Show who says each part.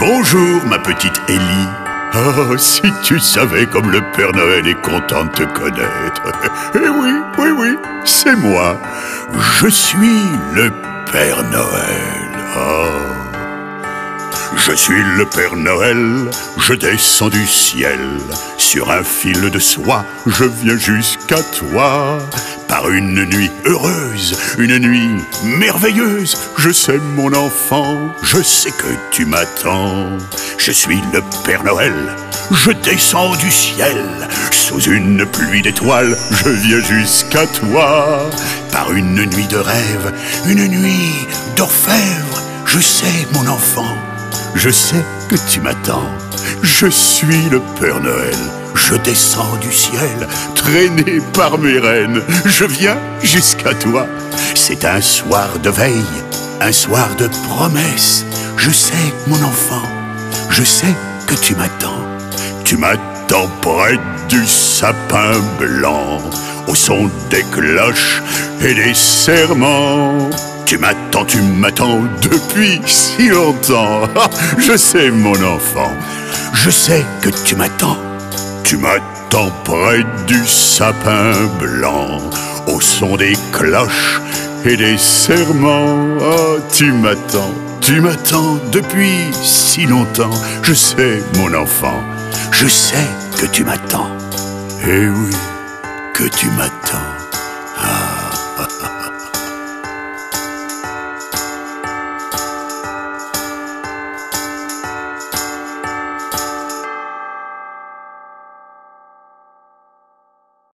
Speaker 1: Bonjour ma petite Ellie. Oh, si tu savais comme le Père Noël est content de te connaître. Eh oui, c'est moi. Je suis le Père Noël. Oh. Je suis le Père Noël, je descends du ciel. Sur un fil de soie, je viens jusqu'à toi. Par une nuit heureuse, une nuit merveilleuse. Je sais mon enfant, je sais que tu m'attends. Je suis le Père Noël, je descends du ciel. Sous une pluie d'étoiles, je viens jusqu'à toi. Par une nuit de rêve, une nuit d'orfèvre. Je sais mon enfant, je sais que tu m'attends. Je suis le Père Noël, je descends du ciel, traîné par mes reines, je viens jusqu'à toi. C'est un soir de veille, un soir de promesse. Je sais, mon enfant, je sais que tu m'attends. Tu m'attends près du sapin blanc, au son des cloches et des serments. Tu m'attends depuis si longtemps. Je sais mon enfant, je sais que tu m'attends. Tu m'attends près du sapin blanc, au son des cloches et des serments. Oh, tu m'attends depuis si longtemps. Je sais mon enfant, je sais que tu m'attends. Eh oui, que tu m'attends. Ah.